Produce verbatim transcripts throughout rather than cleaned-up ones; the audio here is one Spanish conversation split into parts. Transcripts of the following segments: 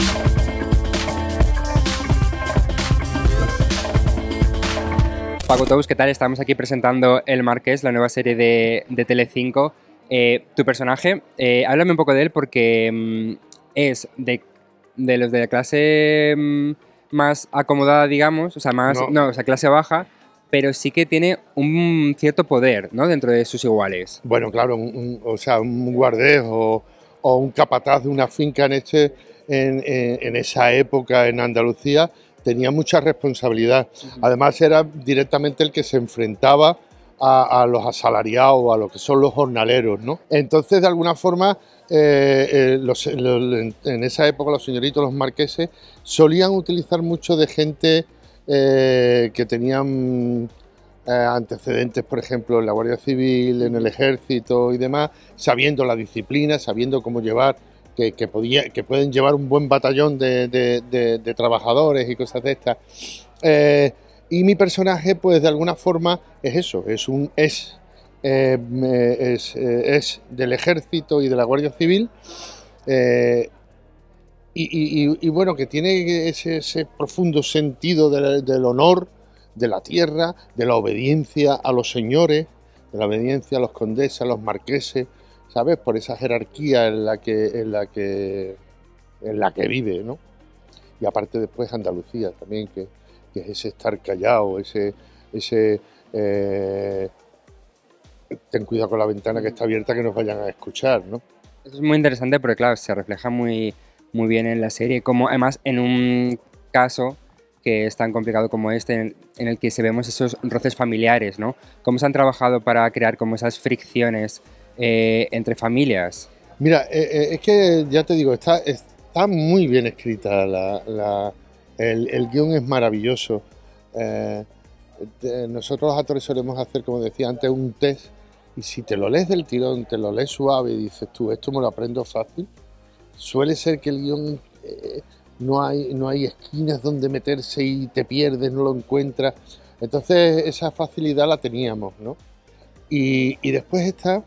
Paco Tous, ¿qué tal? Estamos aquí presentando El Marqués, la nueva serie de, de Telecinco. Eh, tu personaje, eh, háblame un poco de él porque mmm, es de, de los de la clase mmm, más acomodada, digamos, o sea, más, No. no, o sea, clase baja, pero sí que tiene un cierto poder, ¿no?, dentro de sus iguales. Bueno, claro, un, un, o sea, un guardés o, o un capataz de una finca en, este, en, en, en esa época en Andalucía tenía mucha responsabilidad. Uh-huh. Además era directamente el que se enfrentaba a, a los asalariados, a lo que son los jornaleros, ¿no? Entonces, de alguna forma, eh, eh, los, los, en esa época los señoritos, los marqueses, solían utilizar mucho de gente eh, que tenían eh, antecedentes, por ejemplo, en la Guardia Civil, en el Ejército y demás, sabiendo la disciplina, sabiendo cómo llevar, que, que, podía, que pueden llevar un buen batallón de, de, de, de trabajadores y cosas de estas. Eh, y mi personaje, pues de alguna forma, es eso, es un es, eh, es, eh, es del Ejército y de la Guardia Civil, eh, y, y, y bueno, que tiene ese, ese profundo sentido de, del honor, de la tierra, de la obediencia a los señores, de la obediencia a los condeses, a los marqueses, ¿sabes? Por esa jerarquía en la que, en la que, en la que vive, ¿no? Y aparte después Andalucía también, que, que es ese estar callado, ese, ese eh, ten cuidado con la ventana que está abierta, que nos vayan a escuchar, ¿no? Eso es muy interesante porque, claro, se refleja muy, muy bien en la serie, como además en un caso que es tan complicado como este, en, en el que se vemos esos roces familiares, ¿no? ¿Cómo se han trabajado para crear como esas fricciones eh, entre familias? Mira, eh, eh, es que ya te digo, está, está muy bien escrita, la, la, el, el guión es maravilloso. Eh, de, nosotros los actores solemos hacer, como decía antes, un test, y si te lo lees del tirón, te lo lees suave y dices tú, esto me lo aprendo fácil, suele ser que el guión... Eh, No hay, no hay esquinas donde meterse y te pierdes, no lo encuentras. Entonces esa facilidad la teníamos, ¿no? Y, y después está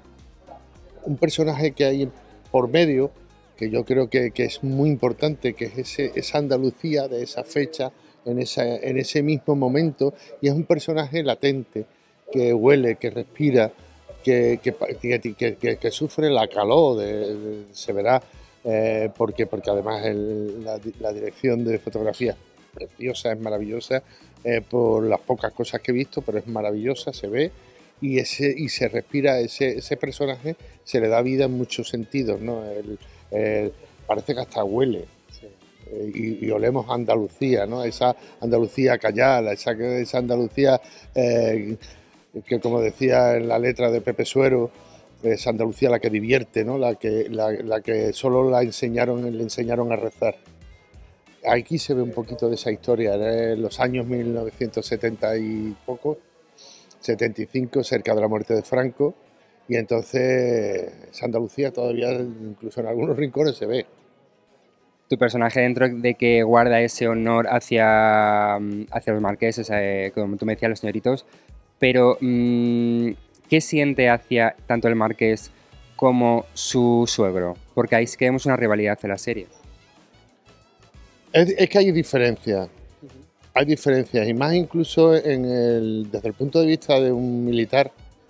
un personaje que hay por medio, que yo creo que, que es muy importante, que es ese, esa Andalucía de esa fecha, en, esa, en ese mismo momento, y es un personaje latente, que huele, que respira, que, que, que, que, que sufre la calor, de, de, se verá. Eh, porque, porque además el, la, la dirección de fotografía es preciosa, es maravillosa, eh, por las pocas cosas que he visto, pero es maravillosa, se ve y, ese, y se respira, ese, ese personaje se le da vida en muchos sentidos, ¿no? El, el, parece que hasta huele, sí. eh, y, y olemos a Andalucía, ¿no? Esa Andalucía callada, esa, esa Andalucía eh, que, como decía en la letra de Pepe Suero, es Andalucía la que divierte, ¿no? La que, la, la que solo la enseñaron, le enseñaron a rezar. Aquí se ve un poquito de esa historia, en los años mil novecientos setenta y poco, setenta y cinco, cerca de la muerte de Franco, y entonces esa Andalucía todavía, incluso en algunos rincones, se ve. Tu personaje, dentro de que guarda ese honor hacia, hacia los marqueses, eh, como tú me decías, los señoritos, pero... Mmm, ¿qué siente hacia tanto el marqués como su suegro? Porque ahí sí que vemos una rivalidad en la serie. Es, es que hay diferencias, uh-huh. hay diferencias, y más incluso en el, desde el punto de vista de un militar,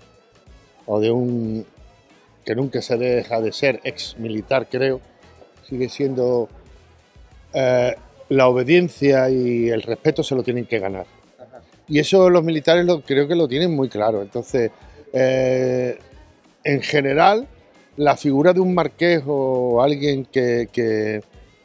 o de un que nunca se deja de ser ex militar, creo, sigue siendo eh, la obediencia y el respeto se lo tienen que ganar. Ajá. Y eso los militares lo, creo que lo tienen muy claro. Entonces, Eh, en general, la figura de un marqués o alguien que, que,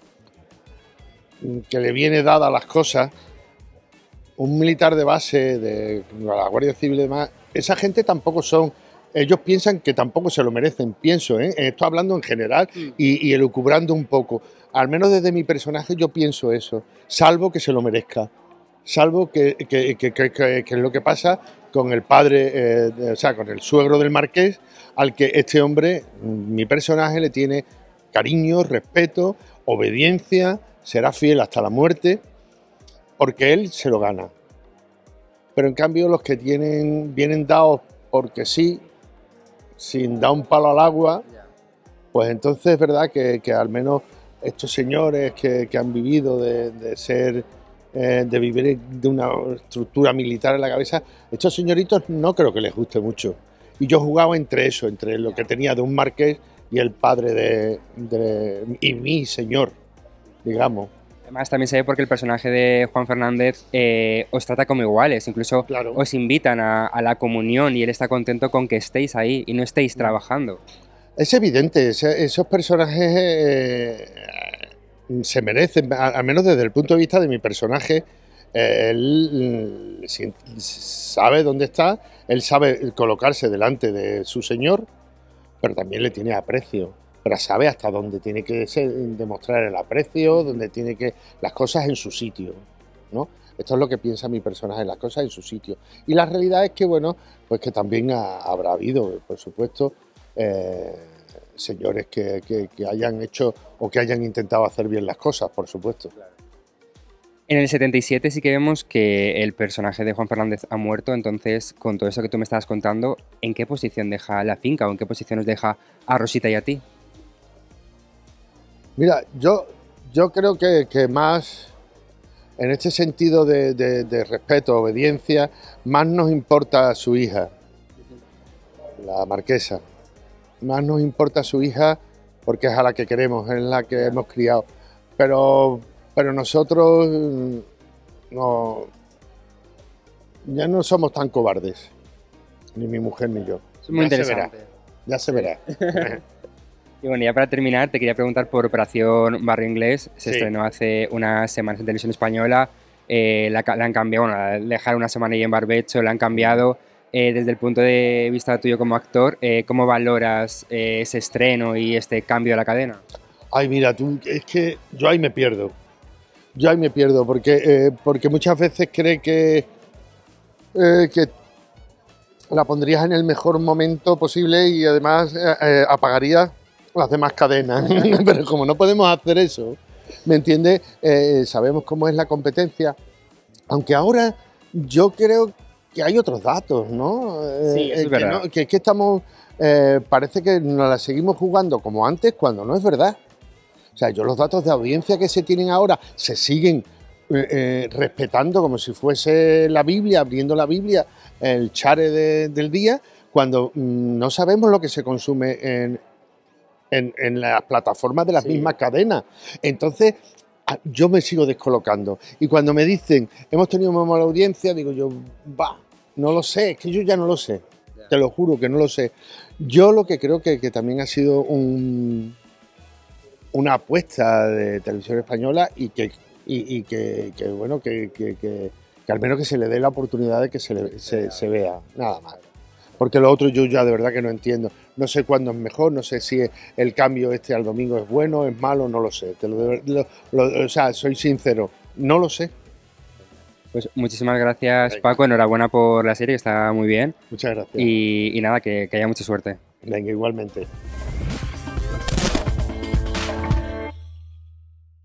que le viene dada a las cosas, un militar de base, de la Guardia Civil y demás, esa gente tampoco son, ellos piensan que tampoco se lo merecen, pienso, ¿eh? Estoy hablando en general y, y elucubrando un poco. Al menos desde mi personaje yo pienso eso, salvo que se lo merezca. Salvo que, que, que, que, que, que es lo que pasa con el padre, eh, o sea, con el suegro del marqués, al que este hombre, mi personaje, le tiene cariño, respeto, obediencia, será fiel hasta la muerte, porque él se lo gana. Pero en cambio los que tienen vienen dados porque sí, sin dar un palo al agua, pues entonces es verdad que, que al menos estos señores que, que han vivido de, de ser, eh, de vivir de una estructura militar en la cabeza, estos señoritos no creo que les guste mucho. Y yo jugaba entre eso, entre lo que tenía de un marqués y el padre de, de y mi señor, digamos. Además, también se ve porque el personaje de Juan Fernández eh, os trata como iguales, incluso Claro. os invitan a, a la comunión y él está contento con que estéis ahí y no estéis trabajando. Es evidente, ese, esos personajes eh, se merecen, al menos desde el punto de vista de mi personaje, eh, él si, sabe dónde está, él sabe colocarse delante de su señor, pero también le tiene aprecio, pero sabe hasta dónde tiene que ser, demostrar el aprecio, dónde tiene que las cosas en su sitio, ¿no? Esto es lo que piensa mi personaje, las cosas en su sitio. Y la realidad es que, bueno, pues que también ha, habrá habido, por supuesto, eh, señores que, que, que hayan hecho o que hayan intentado hacer bien las cosas, por supuesto. En el setenta y siete sí que vemos que el personaje de Juan Fernández ha muerto, entonces, con todo eso que tú me estabas contando, ¿en qué posición deja la finca o en qué posición os deja a Rosita y a ti? Mira, yo, yo creo que, que más, en este sentido de, de, de respeto, obediencia, más nos importa a su hija, la marquesa. Más nos importa a su hija porque es a la que queremos, es la que hemos criado. Pero, pero nosotros no, ya no somos tan cobardes, ni mi mujer ni yo. Es muy ya interesante. Se verá, ya se verá. Y bueno, ya para terminar, te quería preguntar por Operación Barrio Inglés. Se Sí. estrenó hace unas semanas en televisión española. Eh, la, la han cambiado, bueno, la dejaron una semana ahí en barbecho, la han cambiado. Eh, desde el punto de vista tuyo como actor, eh, ¿cómo valoras eh, ese estreno y este cambio de la cadena? Ay, mira, tú, es que yo ahí me pierdo. Yo ahí me pierdo porque, eh, porque muchas veces cree que, eh, que la pondrías en el mejor momento posible y además eh, eh, apagarías las demás cadenas. Pero como no podemos hacer eso, ¿me entiendes? Eh, sabemos cómo es la competencia. Aunque ahora yo creo que hay otros datos, ¿no? Eh, Sí, eso es que verdad. no- que es que estamos, eh, parece que nos la seguimos jugando como antes cuando no es verdad. O sea, yo los datos de audiencia que se tienen ahora se siguen eh, eh, respetando como si fuese la Biblia, abriendo la Biblia, el chare de- del día, cuando mm, no sabemos lo que se consume en, en, en las plataformas de las Sí. mismas cadenas. Entonces, a- yo me sigo descolocando. Y cuando me dicen, hemos tenido una mala audiencia, digo yo, va, no lo sé, es que yo ya no lo sé. Ya. Te lo juro que no lo sé. Yo lo que creo que, que también ha sido un, una apuesta de televisión española y que, y, y que, que, bueno, que, que, que, que al menos que se le dé la oportunidad de que se, le- se, se vea, nada más. Porque lo otro yo ya de verdad que no entiendo. No sé cuándo es mejor, no sé si el cambio este al domingo es bueno, es malo, no lo sé. Te lo, lo- lo- o sea, soy sincero, no lo sé. Pues muchísimas gracias, Venga. Paco. Enhorabuena por la serie, que está muy bien. Muchas gracias. Y, y nada, que, que haya mucha suerte. Venga, igualmente.